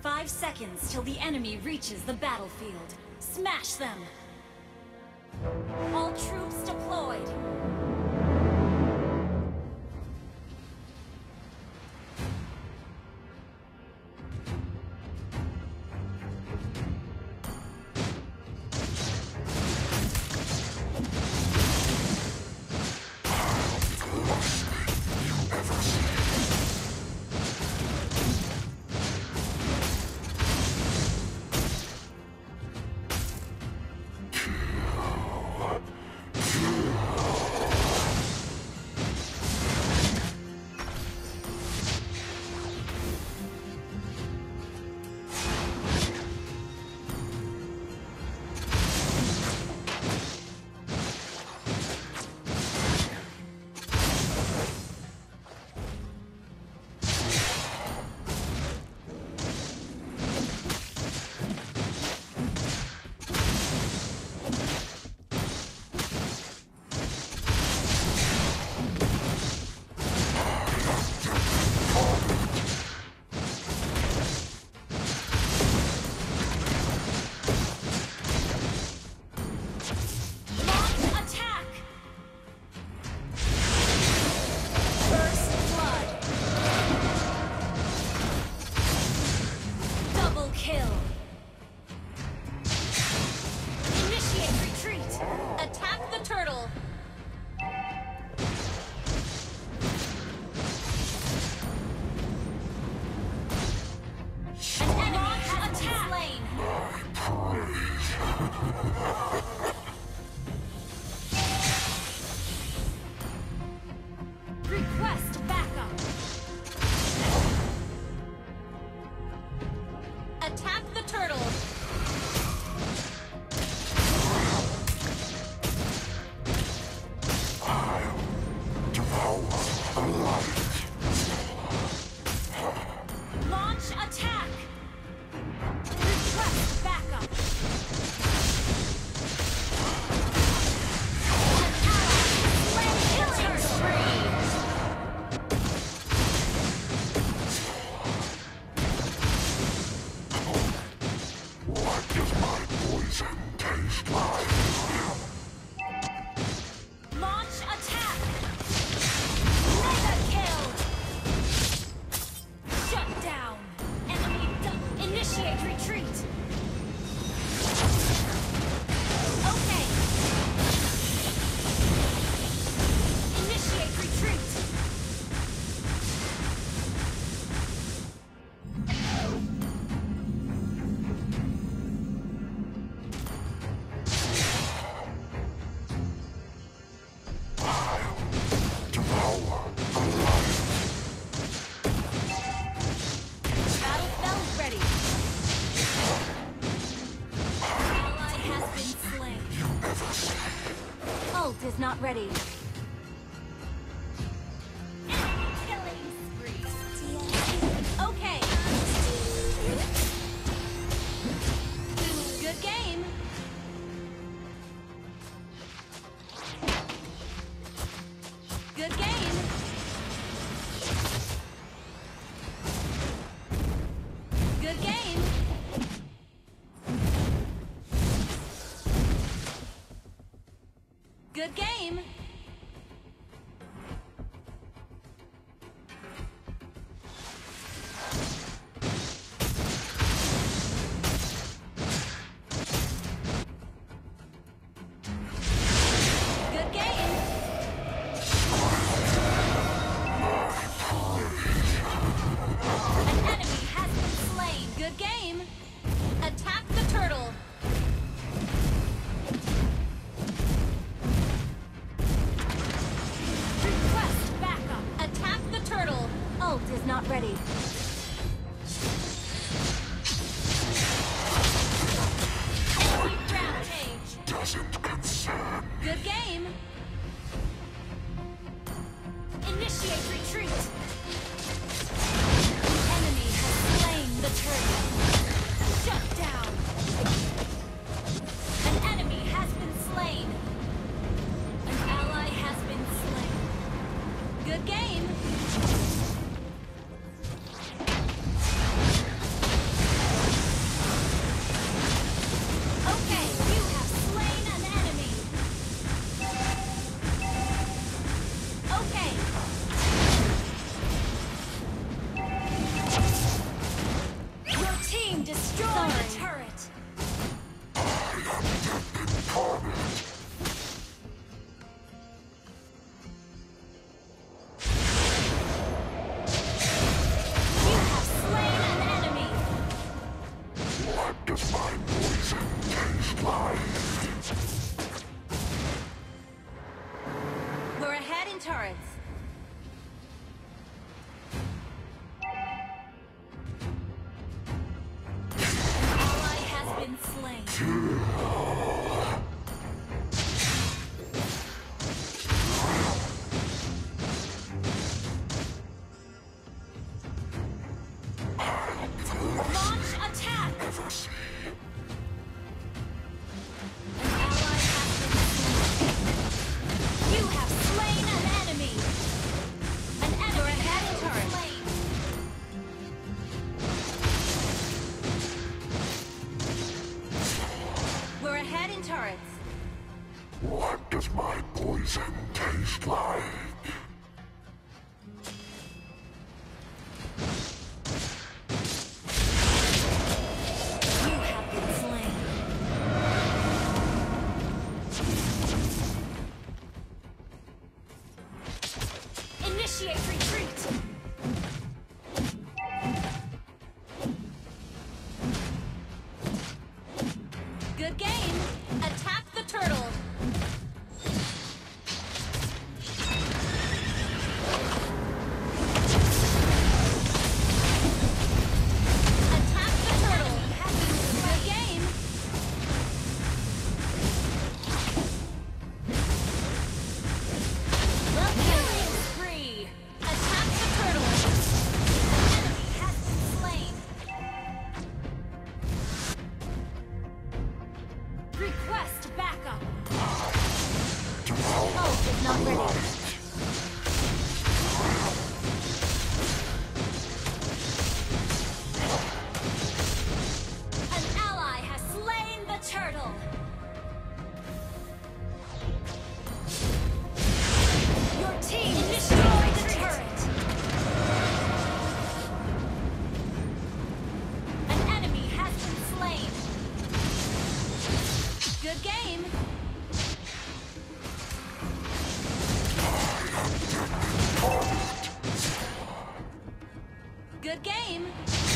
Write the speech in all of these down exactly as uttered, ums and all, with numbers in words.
Five seconds till the enemy reaches the battlefield. Smash them! All troops deployed! Is not ready. Killing spree. Okay. Good game. Good game. Good game. Good game. Good game. An enemy has been slain. Good game. Attack the turtle. Ult is not ready. Rampage. Doesn't concern. Good game. Initiate retreat. The enemy has slain the turtle. Shut down. An enemy has been slain. An ally has been slain. Good game. Launch attack! Never see. An ally has been slain. You have slain an enemy. An enemy has been slain. We're ahead in turrets. What does my poison taste like? You have been slain. Initiate retreat. Good game. Attack the turtle. Attack the turtle. Good game. Well, killing spree. Attack the turtle. Enemy has been slain. Request backup. Ult is not ready. An ally has slain the turtle. Your team destroyed the turret. An enemy has been slain. Good game. Good game.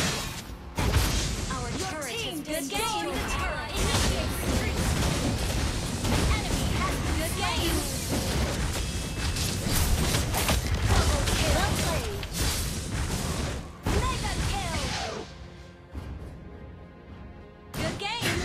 Our turret team good game. The turret. Initiate retreat. An enemy has good game. Double kill. Well played. Mega kill. Good game.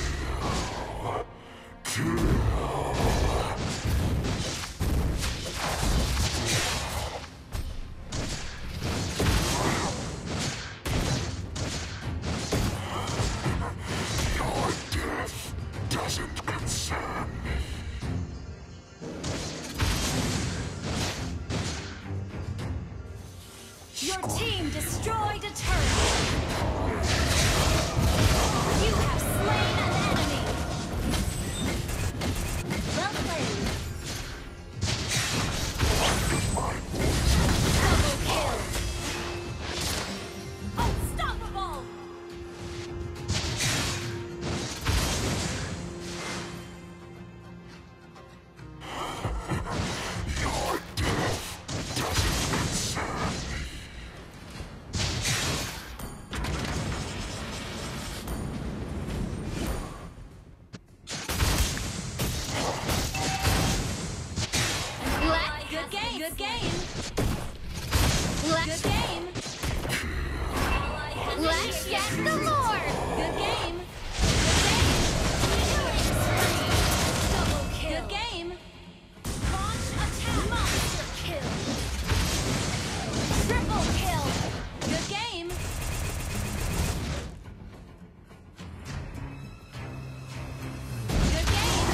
Your death doesn't concern me. Your team destroyed a turret. You have slain an enemy. Well played. Double kill. Unstoppable. Your death doesn't concern me. Good game. Good game. Good game. Let's get the more! Good game. Double kill. Good game. Launch attack. Monster kill. Triple kill. Good game. Good game.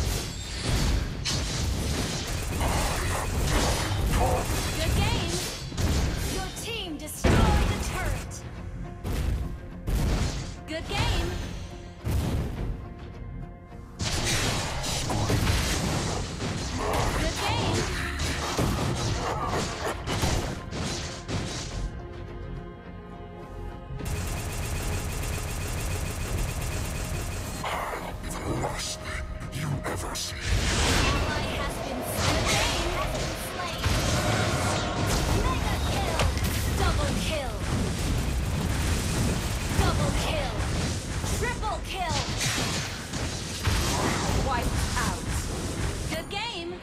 Good game. Your team destroyed the turret. Good game. Good game. The worst thing you ever see. Ally has been slain. Has been slain. Mega kill. Double kill. Double kill. Triple kill. Wiped out. Good game.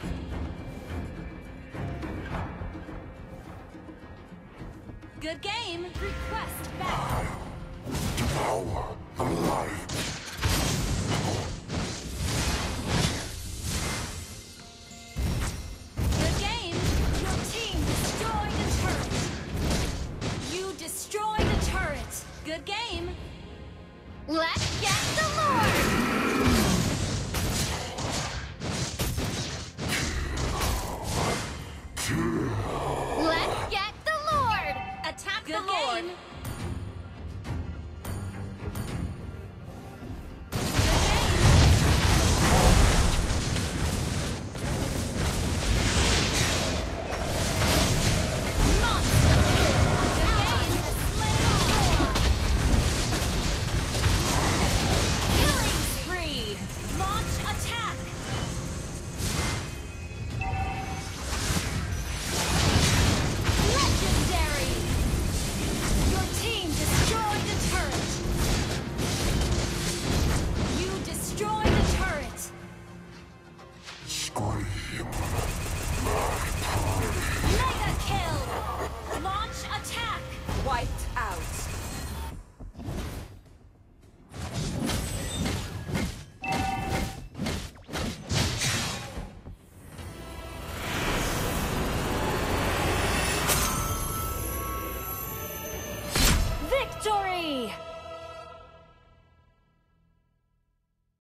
Good game. Request back. Devour the light. Good game. Let's get the Lord! Let's get the Lord! Attack Good the Lord. game. Killing spree. Launch attack. Legendary. Your team destroyed the turret. You destroyed the turret. Scream. Mega kill. Launch attack. Wiped out. Victory!